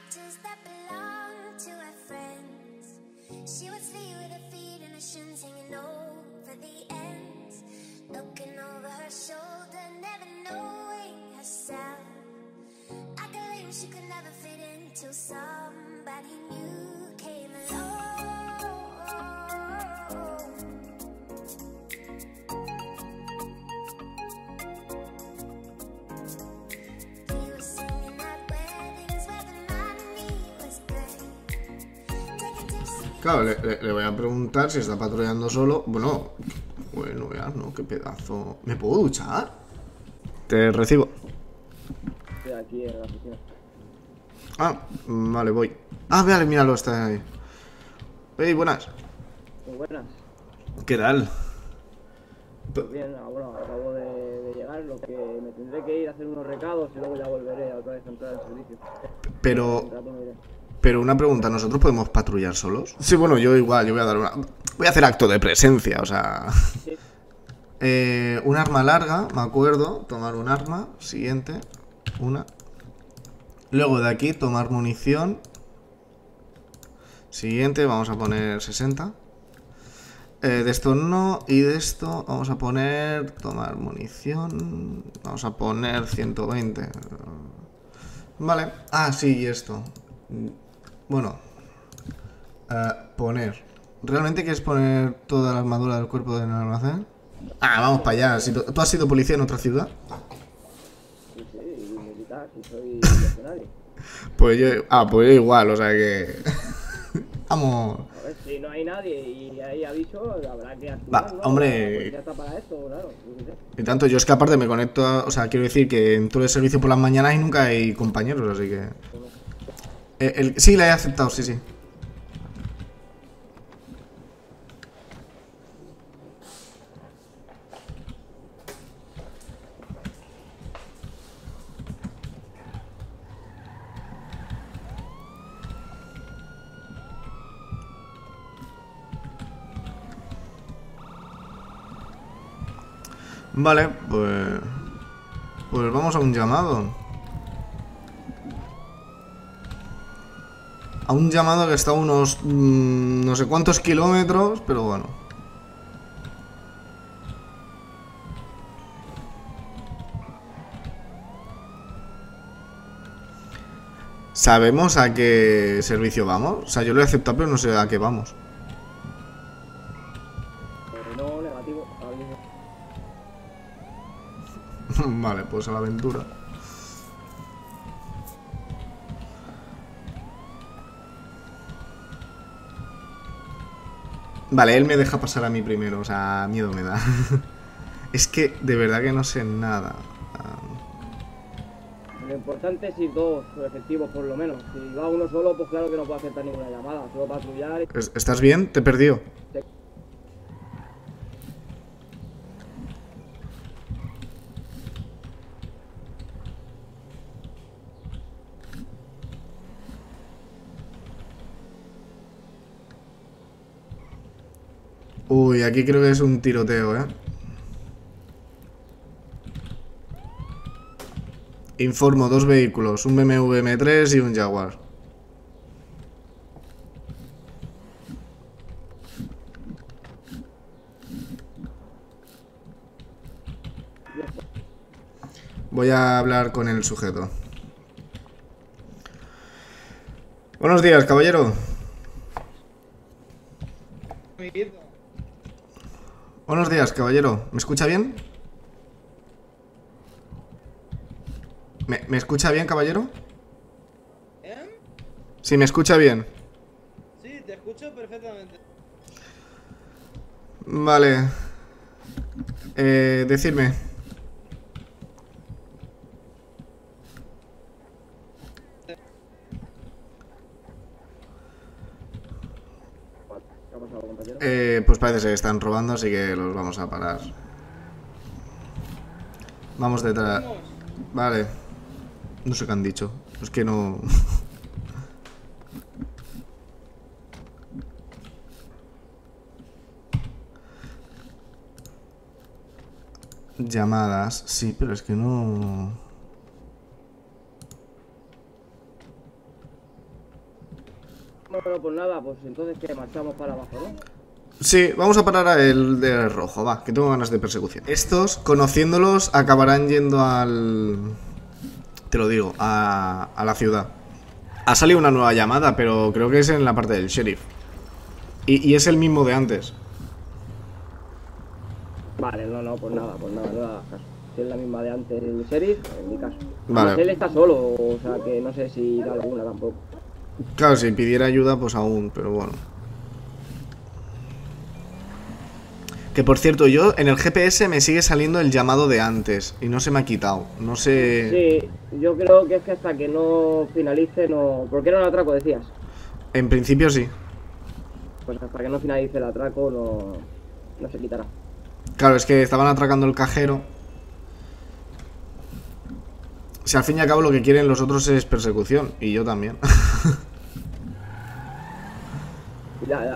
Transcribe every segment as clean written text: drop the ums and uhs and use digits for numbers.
Claro, le voy a preguntar si está patrullando solo. Bueno, ya, ¿no? Qué pedazo. ¿Me puedo duchar? Te recibo. Estoy aquí en la oficina. Ah, vale, voy. Ah, vale, míralo, está ahí. Hey, buenas. Muy buenas. ¿Qué tal? Pues bien, bueno, acabo de llegar, lo que me tendré que ir a hacer unos recados y luego ya volveré otra vez a entrar al servicio. Pero una pregunta, ¿nosotros podemos patrullar solos? Sí, bueno, yo igual, yo voy a dar una... Voy a hacer acto de presencia, o sea... Sí. Un arma larga, me acuerdo. Tomar un arma, siguiente. Una. Luego de aquí, tomar munición. Siguiente, vamos a poner 60. De esto no, y de esto vamos a poner... Tomar munición... Vamos a poner 120. Vale. Ah, sí, y esto. Bueno. Poner. ¿Realmente quieres poner toda la armadura del cuerpo en el almacén? Ah, vamos para allá. Si ¿tú has sido policía en otra ciudad? Sí, y militar, si soy mercenario. Pues yo igual, o sea que... Vamos. A ver, si no hay nadie y hay aviso, habrá que actuar, ¿no? Hombre... Ya está para esto, claro. Y tanto, yo es que aparte me conecto a... O sea, quiero decir que entro de servicio por las mañanas y nunca hay compañeros, así que... Sí, la he aceptado, sí, sí. Vale, pues vamos a un llamado. A un llamado que está a unos... no sé cuántos kilómetros, pero bueno. ¿Sabemos a qué servicio vamos? O sea, yo lo he aceptado, pero no sé a qué vamos. No, negativo. Vale, pues a la aventura. Vale, él me deja pasar a mí primero, o sea, miedo me da. Es que de verdad que no sé nada. Lo importante es ir dos efectivos por lo menos. Si va uno solo, pues claro que no puede aceptar ninguna llamada. Solo patrullar. ¿Estás bien? Te he perdido. Uy, aquí creo que es un tiroteo, ¿eh? Informo, 2 vehículos, un BMW M3 y un Jaguar. Voy a hablar con el sujeto. Buenos días, caballero. Buenos días, caballero. ¿Me escucha bien? ¿Me escucha bien, caballero? Sí, me escucha bien. Sí, te escucho perfectamente. Vale. Decidme. ¿Qué ha pasado, compañero? Pues parece que están robando, así que los vamos a parar. Vamos detrás. Vale. No sé qué han dicho. Es que no... Llamadas. Sí, pero es que no... Bueno, pues nada, pues entonces que marchamos para abajo, ¿no? Sí, vamos a parar a el de rojo, va, que tengo ganas de persecución. Estos, conociéndolos, acabarán yendo al... Te lo digo, a la ciudad. Ha salido una nueva llamada, pero creo que es en la parte del sheriff. Y es el mismo de antes. Vale, no, no hagas caso. Si es la misma de antes el sheriff, en mi caso. Vale. Además, él está solo, o sea que no sé si da alguna tampoco. Claro, si pidiera ayuda, pues aún, pero bueno. Que por cierto, yo en el GPS me sigue saliendo el llamado de antes y no se me ha quitado. No sé... Sí, yo creo que es que hasta que no finalice no... ¿Por qué era un atraco, decías? En principio sí. Pues hasta que no finalice el atraco no se quitará. Claro, es que estaban atracando el cajero. Si al fin y al cabo lo que quieren los otros es persecución. Y yo también. Ya.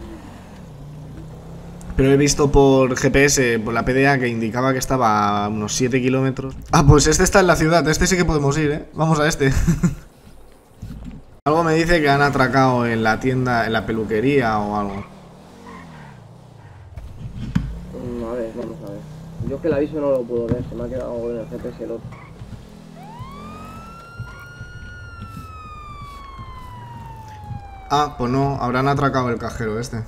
Pero he visto por GPS, por la PDA, que indicaba que estaba a unos 7 kilómetros. Ah, pues este está en la ciudad. Este sí que podemos ir, ¿eh? Vamos a este. Algo me dice que han atracado en la tienda, en la peluquería o algo. A ver, vamos a ver. Yo es que el aviso no lo puedo ver, se me ha quedado en el GPS el otro. Ah, pues no, habrán atracado el cajero este.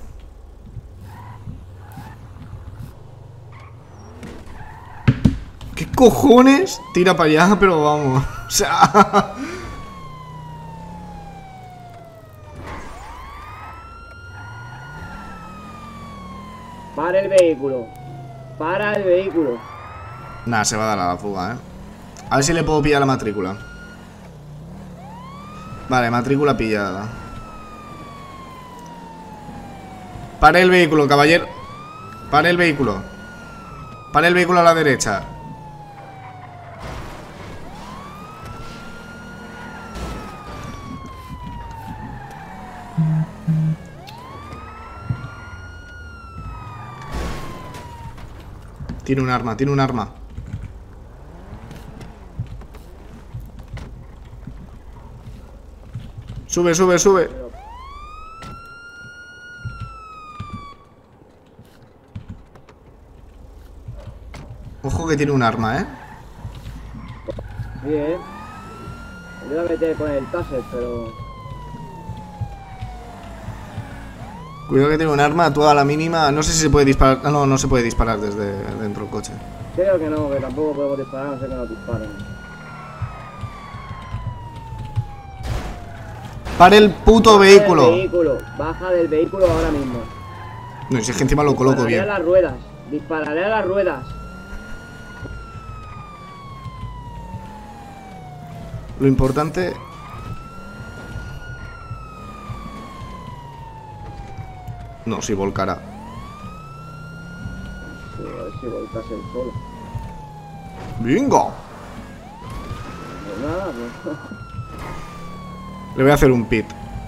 ¿Qué cojones? Tira para allá, pero vamos. O sea... Para el vehículo. Para el vehículo. Nah, se va a dar a la fuga, A ver si le puedo pillar la matrícula. Vale, matrícula pillada. Pare el vehículo, caballero. Pare el vehículo. Pare el vehículo a la derecha. Tiene un arma, tiene un arma. Sube, sube, sube. Ojo que tiene un arma, Bien. Me voy a meter con el taser, pero... Cuidado que tiene un arma, tú a la mínima. No sé si se puede disparar. No, no se puede disparar desde dentro del coche. Creo que no, que tampoco podemos disparar, no sé que nos disparen. ¡Pare el puto vehículo! Baja del vehículo ahora mismo. No, si es que encima lo coloco bien. Dispararé a las ruedas. Dispararé a las ruedas. Lo importante... No, si volcará. Sí, a ver si volcase el solo. ¡Bingo! Pues nada, pues... Le voy a hacer un pit.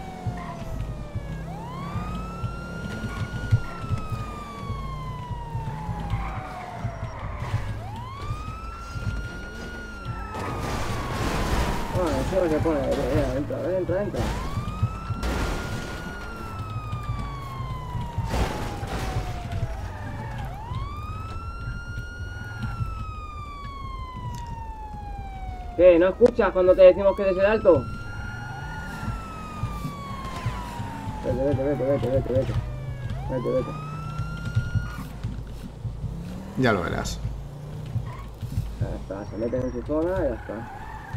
Bueno, encima se pone... Entra. ¿Qué? ¿No escuchas cuando te decimos que des el alto? Vete. Ya lo verás. Ya está, se meten en su zona y ya está.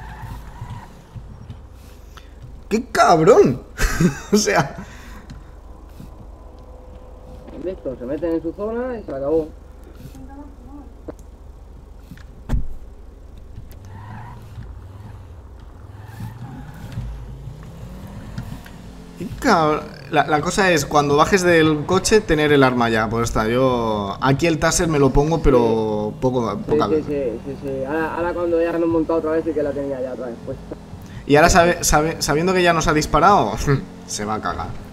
¡Qué cabrón! O sea... Listo, se meten en su zona y se acabó. qué cabrón. La cosa es, cuando bajes del coche, tener el arma ya. Pues está, yo... Aquí el taser me lo pongo, pero poca vez. Sí. Ahora cuando ya nos montado otra vez y que la tenía ya otra vez puesta. Y ahora sabiendo que ya nos ha disparado, se va a cagar.